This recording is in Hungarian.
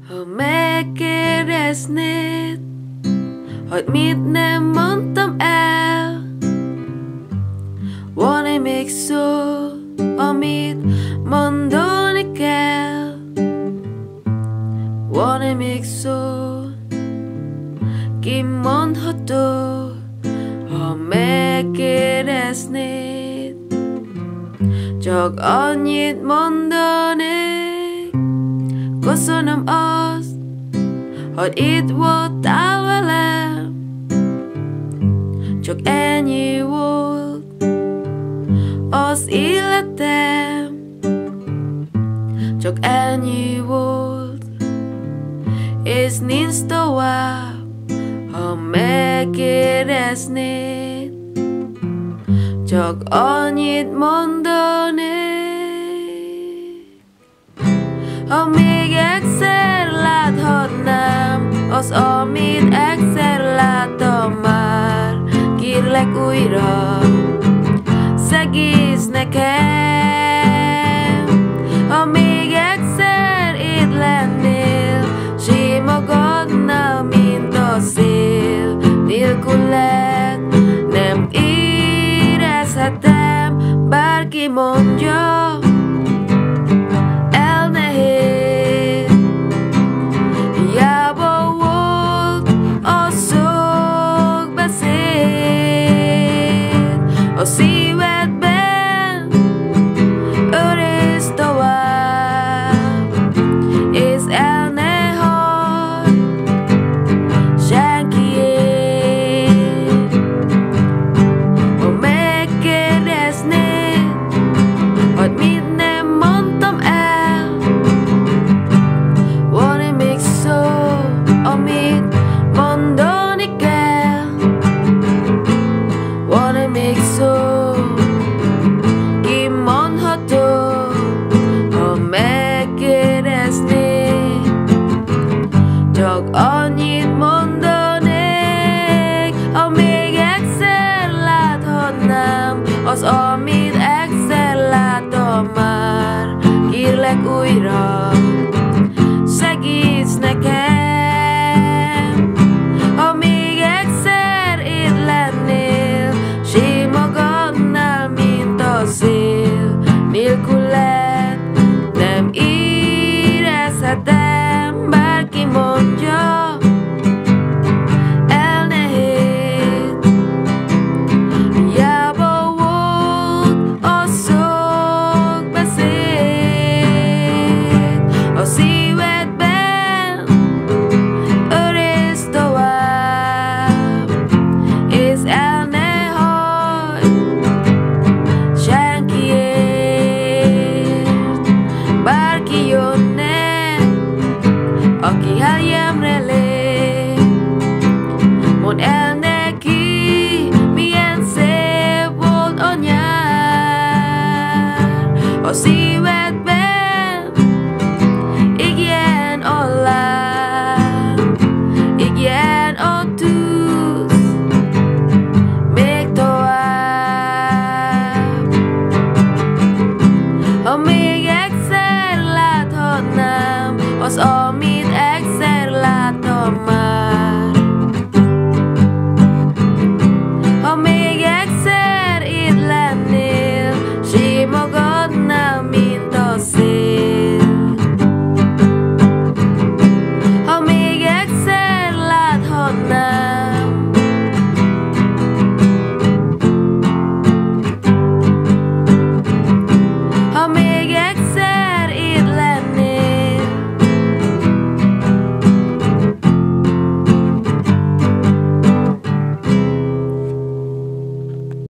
Ha megkérdeznéd, hogy mit nem mondtam el, van-e még szó, amit mondani kell? Van-e még szó, kimondható? Ha megkérdeznéd, csak annyit mondanék: köszönöm azt, hogy itt voltál velem. Csak ennyi volt az életem, csak ennyi volt, és nincs tovább. Ha megkérdeznéd, csak annyit mondanék: ha még egyszer láthatnám az, amit egyszer láttam már, kérlek újra, segíts nekem. Ha még egyszer itt lennél, simogatnál, mint a szél, nélküled nem érezhetem. Bárki mondja, el nehéz, hiába volt a sok beszéd. A szívedben őrizd tovább, és el ne hagyd senkiért. Ha megkérdeznéd, hogy mit nem mondtam el, van-e még szó, amit mondani kell? Van-e még szó, kimondható? Ha megkérdeznéd, csak annyit mondanék: ha még egyszer láthatnám az, amit egyszer láttam már, kérlek újra, segíts nekem. Ha még egyszer itt lennél, simogatnál, mint a szél, nélküled nem érezhetem. Bárki mondja, el nehéz, hiába volt a sok beszéd. A szívedben őrizd tovább, és el ne hagyd senkiért. Bárki jönne, aki eljön,